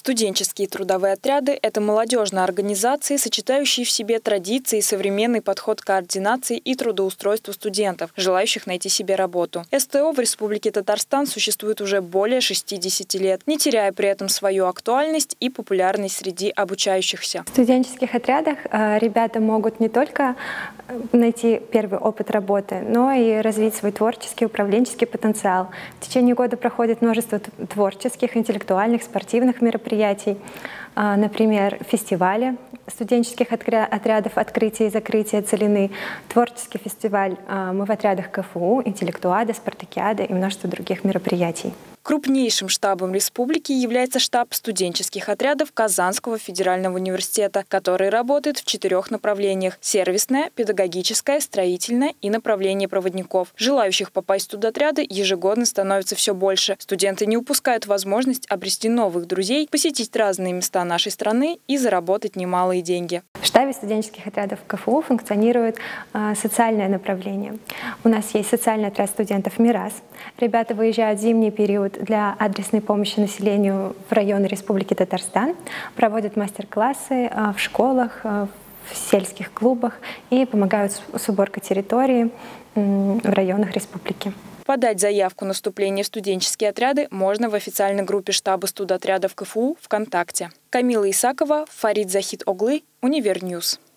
Студенческие трудовые отряды – это молодежные организации, сочетающие в себе традиции и современный подход к координации и трудоустройству студентов, желающих найти себе работу. СТО в Республике Татарстан существует уже более 60 лет, не теряя при этом свою актуальность и популярность среди обучающихся. В студенческих отрядах ребята могут не только найти первый опыт работы, но и развить свой творческий, управленческий потенциал. В течение года проходит множество творческих, интеллектуальных, спортивных мероприятий, например, фестивали студенческих отрядов «Открытие и закрытие целины», творческий фестиваль «Мы в отрядах КФУ», «Интеллектуада», «Спартакиада» и множество других мероприятий. Крупнейшим штабом республики является штаб студенческих отрядов Казанского федерального университета, который работает в 4 направлениях – сервисное, педагогическое, строительное и направление проводников. Желающих попасть в студотряды ежегодно становится все больше. Студенты не упускают возможность обрести новых друзей, посетить разные места нашей страны и заработать немалые деньги. В штабе студенческих отрядов КФУ функционирует социальное направление. У нас есть социальный отряд студентов «Мирас». Ребята выезжают в зимний период для адресной помощи населению в районы Республики Татарстан, проводят мастер-классы в школах, в сельских клубах и помогают с уборкой территории в районах республики. Подать заявку на вступление в студенческие отряды можно в официальной группе штаба студотрядов КФУ ВКонтакте. Камила Исакова, Фарид Захид Оглы, Универньюз.